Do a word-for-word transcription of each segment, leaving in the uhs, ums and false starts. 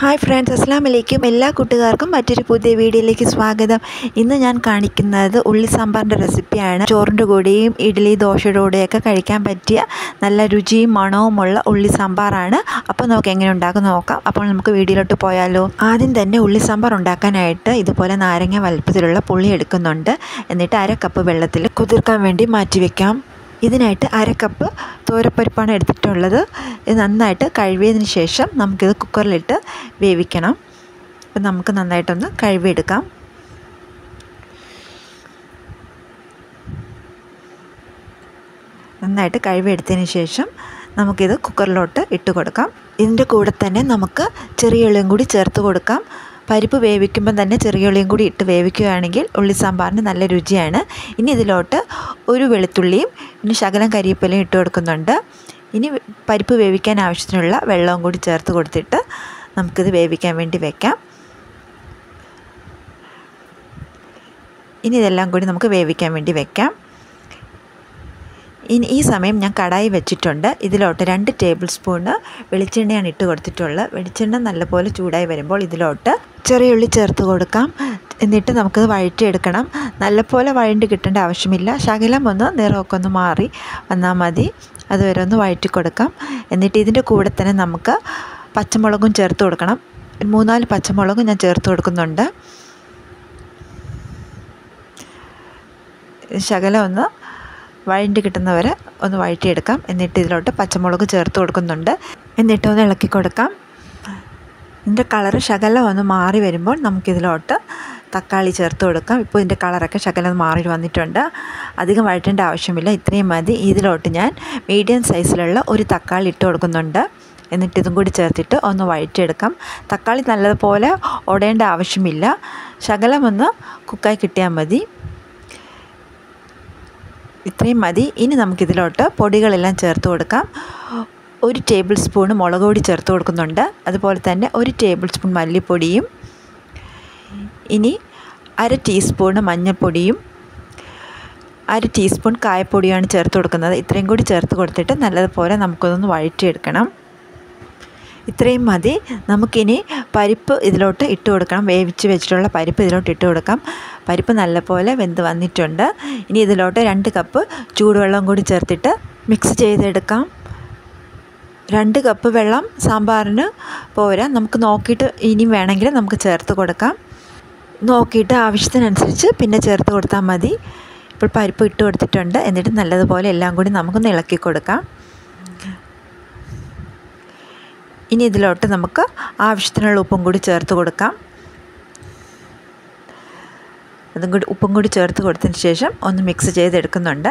Hi friends, അസ്സലാമു അലൈക്കും. എല്ലാ കൂട്ടുകാർക്കും മറ്റൊരു പുതിയ വീഡിയോയിലേക്ക് സ്വാഗതം. ഇന്ന് ഞാൻ കാണിക്കുന്നത് ഉള്ളി സാമ്പാറിൻ്റെ റെസിപ്പിയാണ്. ചോറിൻ്റെ കൂടെയും ഇഡ്ഡലി ദോശയുടെ കൂടെയൊക്കെ കഴിക്കാൻ പറ്റിയ നല്ല രുചിയും മണവുമുള്ള ഉള്ളി സാമ്പാറാണ്. അപ്പോൾ നമുക്ക് എങ്ങനെ ഉണ്ടാക്കും നോക്കാം. അപ്പോൾ നമുക്ക് വീഡിയോയിലോട്ട് പോയാലോ. ആദ്യം തന്നെ ഉള്ളി സാമ്പാർ ഉണ്ടാക്കാനായിട്ട് ഇതുപോലെ നാരങ്ങ വലുപ്പത്തിലുള്ള പുളി എടുക്കുന്നുണ്ട്. എന്നിട്ട് അര കപ്പ് വെള്ളത്തിൽ കുതിർക്കാൻ വേണ്ടി മാറ്റി വയ്ക്കാം. ഇതിനായിട്ട് അര കപ്പ് തോരപ്പരിപ്പാണ് എടുത്തിട്ടുള്ളത്. ഇത് നന്നായിട്ട് കഴുകിയതിന് ശേഷം നമുക്കിത് കുക്കറിലിട്ട് വേവിക്കണം. അപ്പം നമുക്ക് നന്നായിട്ടൊന്ന് കഴുകിയെടുക്കാം. നന്നായിട്ട് കഴുകിയെടുത്തതിന് ശേഷം നമുക്കിത് കുക്കറിലോട്ട് ഇട്ട് കൊടുക്കാം. ഇതിൻ്റെ കൂടെ തന്നെ നമുക്ക് ചെറിയ ഉള്ളിയും കൂടി ചേർത്ത് കൊടുക്കാം. പരിപ്പ് വേവിക്കുമ്പം തന്നെ ചെറിയ ഉള്ളിയും കൂടി ഇട്ട് വേവിക്കുകയാണെങ്കിൽ ഉള്ളി സാമ്പാറിന് നല്ല രുചിയാണ്. ഇനി ഇതിലോട്ട് ഒരു വെളുത്തുള്ളിയും ഇനി ശകലം കരിവേപ്പിലയും ഇട്ട് കൊടുക്കുന്നുണ്ട്. ഇനി പരിപ്പ് വേവിക്കാൻ ആവശ്യത്തിനുള്ള വെള്ളവും കൂടി ചേർത്ത് കൊടുത്തിട്ട് നമുക്കിത് വേവിക്കാൻ വേണ്ടി വയ്ക്കാം. ഇനി ഇതെല്ലാം കൂടി നമുക്ക് വേവിക്കാൻ വേണ്ടി വയ്ക്കാം. ഇനി ഈ സമയം ഞാൻ കടായി വെച്ചിട്ടുണ്ട്. ഇതിലോട്ട് രണ്ട് ടേബിൾ സ്പൂണ് വെളിച്ചെണ്ണയാണ് ഇട്ട് കൊടുത്തിട്ടുള്ളത്. വെളിച്ചെണ്ണ നല്ലപോലെ ചൂടായി വരുമ്പോൾ ഇതിലോട്ട് ചെറിയ ഉള്ളി ചേർത്ത് കൊടുക്കാം. എന്നിട്ട് നമുക്കത് വഴറ്റിയെടുക്കണം. നല്ലപോലെ വഴണ്ടി കിട്ടേണ്ട ആവശ്യമില്ല. ശകലം ഒന്ന് നിറമൊക്കെ ഒന്ന് മാറി വന്നാൽ മതി. അതുവരെ ഒന്ന് വഴറ്റി കൊടുക്കാം. എന്നിട്ട് ഇതിൻ്റെ കൂടെ തന്നെ നമുക്ക് പച്ചമുളകും ചേർത്ത് കൊടുക്കണം. മൂന്നാല് പച്ചമുളകും ഞാൻ ചേർത്ത് കൊടുക്കുന്നുണ്ട്. ശകലം ഒന്ന് വഴണ്ടി കിട്ടുന്നവരെ ഒന്ന് വഴറ്റിയെടുക്കാം. എന്നിട്ട് ഇതിലോട്ട് പച്ചമുളക് ചേർത്ത് കൊടുക്കുന്നുണ്ട്. എന്നിട്ട് ഒന്ന് ഇളക്കി കൊടുക്കാം. ഇതിൻ്റെ കളറ് ശകലം ഒന്ന് മാറി വരുമ്പോൾ നമുക്കിതിലോട്ട് തക്കാളി ചേർത്ത് കൊടുക്കാം. ഇപ്പോൾ ഇതിൻ്റെ കളറൊക്കെ ശകലം മാറി വന്നിട്ടുണ്ട്. അധികം വഴറ്റേണ്ട ആവശ്യമില്ല, ഇത്രയും മതി. ഇതിലോട്ട് ഞാൻ മീഡിയം സൈസിലുള്ള ഒരു തക്കാളി ഇട്ട് കൊടുക്കുന്നുണ്ട്. എന്നിട്ട് ഇതും കൂടി ചേർത്തിട്ട് ഒന്ന് വഴറ്റിയെടുക്കാം. തക്കാളി നല്ലതുപോലെ ഉടയേണ്ട ആവശ്യമില്ല, ശകലം ഒന്ന് കുക്കായി കിട്ടിയാൽ മതി. ഇത്രയും മതി. ഇനി നമുക്കിതിലോട്ട് പൊടികളെല്ലാം ചേർത്ത് കൊടുക്കാം. ഒരു ടേബിൾ സ്പൂണ് മുളക് പൊടി ചേർത്ത് കൊടുക്കുന്നുണ്ട്. അതുപോലെ തന്നെ ഒരു ടേബിൾ സ്പൂൺ മല്ലിപ്പൊടിയും ഇനി അര ടീസ്പൂണ് മഞ്ഞൾപ്പൊടിയും അര ടീസ്പൂൺ കായപ്പൊടിയാണ് ചേർത്ത് കൊടുക്കുന്നത്. ഇത്രയും കൂടി ചേർത്ത് കൊടുത്തിട്ട് നല്ലതുപോലെ നമുക്കൊന്ന് വഴറ്റിയെടുക്കണം. ഇത്രയും മതി. നമുക്കിനി പരിപ്പ് ഇതിലോട്ട് ഇട്ട് കൊടുക്കണം. വേവിച്ച് വെച്ചിട്ടുള്ള പരിപ്പ് ഇതിലോട്ട് ഇട്ട് കൊടുക്കാം. പരിപ്പ് നല്ലപോലെ വെന്ത് വന്നിട്ടുണ്ട്. ഇനി ഇതിലോട്ട് രണ്ട് കപ്പ് ചൂടുവെള്ളം കൂടി ചേർത്തിട്ട് മിക്സ് ചെയ്തെടുക്കാം. രണ്ട് കപ്പ് വെള്ളം സാമ്പാറിന് പോരാ, നമുക്ക് നോക്കിയിട്ട് ഇനി വേണമെങ്കിൽ നമുക്ക് ചേർത്ത് കൊടുക്കാം. നോക്കിയിട്ട് ആവശ്യത്തിനനുസരിച്ച് പിന്നെ ചേർത്ത് കൊടുത്താൽ മതി. ഇപ്പോൾ പരിപ്പ് ഇട്ട് കൊടുത്തിട്ടുണ്ട്. എന്നിട്ട് നല്ലതുപോലെ എല്ലാം കൂടി നമുക്കൊന്ന് ഇളക്കി കൊടുക്കാം. ഇനി ഇതിലോട്ട് നമുക്ക് ആവശ്യത്തിനുള്ള ഉപ്പും കൂടി ചേർത്ത് കൊടുക്കാം. അതും കൂടി ഉപ്പും കൂടി ചേർത്ത് കൊടുത്തതിന് ശേഷം ഒന്ന് മിക്സ് ചെയ്തെടുക്കുന്നുണ്ട്.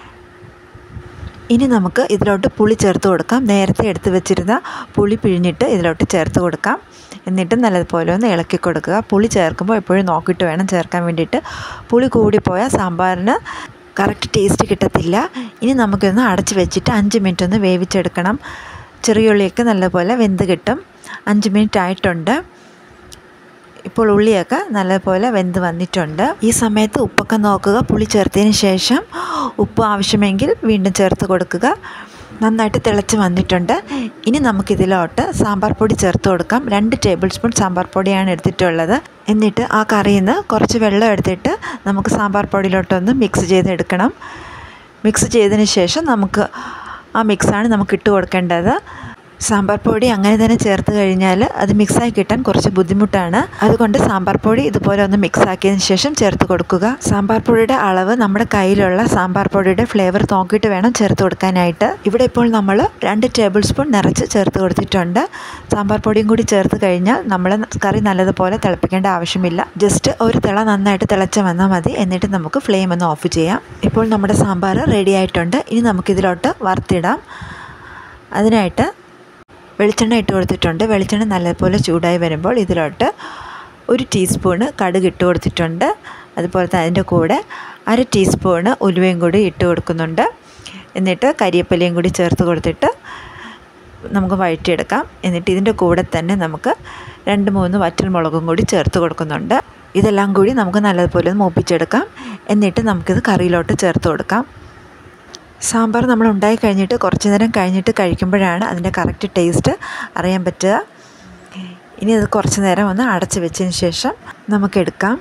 ഇനി നമുക്ക് ഇതിലോട്ട് പുളി ചേർത്ത് കൊടുക്കാം. നേരത്തെ എടുത്ത് വെച്ചിരുന്ന പുളി പിഴിഞ്ഞിട്ട് ഇതിലോട്ട് ചേർത്ത് കൊടുക്കാം. എന്നിട്ട് നല്ലതുപോലെ ഒന്ന് ഇളക്കി കൊടുക്കുക. പുളി ചേർക്കുമ്പോൾ എപ്പോഴും നോക്കിയിട്ട് വേണം ചേർക്കാൻ വേണ്ടിയിട്ട്. പുളി കൂടിപ്പോയാൽ സാമ്പാറിന് കറക്റ്റ് ടേസ്റ്റ് കിട്ടത്തില്ല. ഇനി നമുക്കൊന്ന് അടച്ച് വെച്ചിട്ട് അഞ്ച് മിനിറ്റ് ഒന്ന് വേവിച്ചെടുക്കണം. ചെറിയ ഉള്ളിയൊക്കെ നല്ലപോലെ വെന്ത് കിട്ടും. അഞ്ച് മിനിറ്റ് ആയിട്ടുണ്ട്. ഇപ്പോൾ ഉള്ളിയൊക്കെ നല്ലപോലെ വെന്ത് വന്നിട്ടുണ്ട്. ഈ സമയത്ത് ഉപ്പൊക്കെ നോക്കുക. പുളി ചേർത്തതിന് ശേഷം ഉപ്പ് ആവശ്യമെങ്കിൽ വീണ്ടും ചേർത്ത് കൊടുക്കുക. നന്നായിട്ട് തിളച്ച് വന്നിട്ടുണ്ട്. ഇനി നമുക്കിതിലോട്ട് സാമ്പാർ പൊടി ചേർത്ത് കൊടുക്കാം. രണ്ട് ടേബിൾ സ്പൂൺ സാമ്പാർ പൊടിയാണ് എടുത്തിട്ടുള്ളത്. എന്നിട്ട് ആ കറിയിൽ നിന്ന് കുറച്ച് വെള്ളം എടുത്തിട്ട് നമുക്ക് സാമ്പാർ പൊടിയിലോട്ടൊന്ന് മിക്സ് ചെയ്തെടുക്കണം. മിക്സ് ചെയ്തതിന് ശേഷം നമുക്ക് ആ മിക്സാണ് നമുക്ക് ഇട്ട് കൊടുക്കേണ്ടത്. സാമ്പാർ പൊടി അങ്ങനെ തന്നെ ചേർത്ത് കഴിഞ്ഞാൽ അത് മിക്സായി കിട്ടാൻ കുറച്ച് ബുദ്ധിമുട്ടാണ്. അതുകൊണ്ട് സാമ്പാർ പൊടി ഇതുപോലെ ഒന്ന് മിക്സ് ആക്കിയതിന് ശേഷം ചേർത്ത് കൊടുക്കുക. സാമ്പാർ പൊടിയുടെ അളവ് നമ്മുടെ കയ്യിലുള്ള സാമ്പാർ പൊടിയുടെ ഫ്ലേവർ നോക്കിയിട്ട് വേണം ചേർത്ത് കൊടുക്കാനായിട്ട്. ഇവിടെ ഇപ്പോൾ നമ്മൾ രണ്ട് ടേബിൾ സ്പൂൺ നിറച്ച് ചേർത്ത് കൊടുത്തിട്ടുണ്ട്. സാമ്പാർ പൊടിയും കൂടി ചേർത്ത് കഴിഞ്ഞാൽ നമ്മൾ കറി നല്ലതുപോലെ തിളപ്പിക്കേണ്ട ആവശ്യമില്ല. ജസ്റ്റ് ഒരു തിള നന്നായിട്ട് തിളച്ച് വന്നാൽ മതി. എന്നിട്ട് നമുക്ക് ഫ്ലെയിം ഒന്ന് ഓഫ് ചെയ്യാം. ഇപ്പോൾ നമ്മുടെ സാമ്പാർ റെഡി ആയിട്ടുണ്ട്. ഇനി നമുക്കിതിലോട്ട് വറുത്തിടാം. അതിനായിട്ട് വെളിച്ചെണ്ണ ഇട്ട് കൊടുത്തിട്ടുണ്ട്. വെളിച്ചെണ്ണ നല്ലപോലെ ചൂടായി വരുമ്പോൾ ഇതിലോട്ട് ഒരു ടീസ്പൂണ് കടുക് ഇട്ട് കൊടുത്തിട്ടുണ്ട്. അതുപോലെ തന്നെ അതിൻ്റെ കൂടെ അര ടീസ്പൂണ് ഉലുവയും കൂടി ഇട്ട് കൊടുക്കുന്നുണ്ട്. എന്നിട്ട് കരിവേപ്പിലയും കൂടി ചേർത്ത് കൊടുത്തിട്ട് നമുക്ക് വഴറ്റിയെടുക്കാം. എന്നിട്ട് ഇതിൻ്റെ കൂടെ തന്നെ നമുക്ക് രണ്ട് മൂന്ന് വറ്റൽമുളകും കൂടി ചേർത്ത് കൊടുക്കുന്നുണ്ട്. ഇതെല്ലാം കൂടി നമുക്ക് നല്ലതുപോലെ മൂപ്പിച്ചെടുക്കാം. എന്നിട്ട് നമുക്കിത് കറിയിലോട്ട് ചേർത്ത് കൊടുക്കാം. സാമ്പാർ നമ്മൾ ഉണ്ടാക്കി കഴിഞ്ഞിട്ട് കുറച്ച് നേരം കഴിഞ്ഞിട്ട് കഴിക്കുമ്പോഴാണ് അതിൻ്റെ കറക്റ്റ് ടേസ്റ്റ് അറിയാൻ പറ്റുക. ഇനി അത് കുറച്ച് നേരം ഒന്ന് അടച്ച് വെച്ചതിന് ശേഷം നമുക്കെടുക്കാം.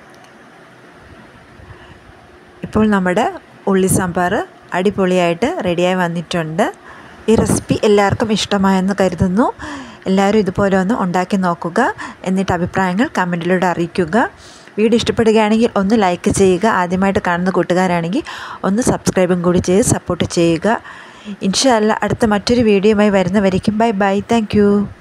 ഇപ്പോൾ നമ്മുടെ ഉള്ളി സാമ്പാർ അടിപൊളിയായിട്ട് റെഡിയായി വന്നിട്ടുണ്ട്. ഈ റെസിപ്പി എല്ലാവർക്കും ഇഷ്ടമായെന്ന് കരുതുന്നു. എല്ലാവരും ഇതുപോലെ ഒന്ന് ഉണ്ടാക്കി നോക്കുക. എന്നിട്ട് അഭിപ്രായങ്ങൾ കമൻറ്റിലൂടെ അറിയിക്കുക. വീഡിയോ ഇഷ്ടപ്പെടുകയാണെങ്കിൽ ഒന്ന് ലൈക്ക് ചെയ്യുക. ആദ്യമായിട്ട് കാണുന്ന കൂട്ടുകാരാണെങ്കിൽ ഒന്ന് സബ്സ്ക്രൈബും കൂടി ചെയ്ത് സപ്പോർട്ട് ചെയ്യുക. ഇൻഷാ അല്ലാഹ് അടുത്ത മറ്റൊരു വീഡിയോയുമായി വരുന്നവരേക്കും ബൈ ബൈ. Thank U.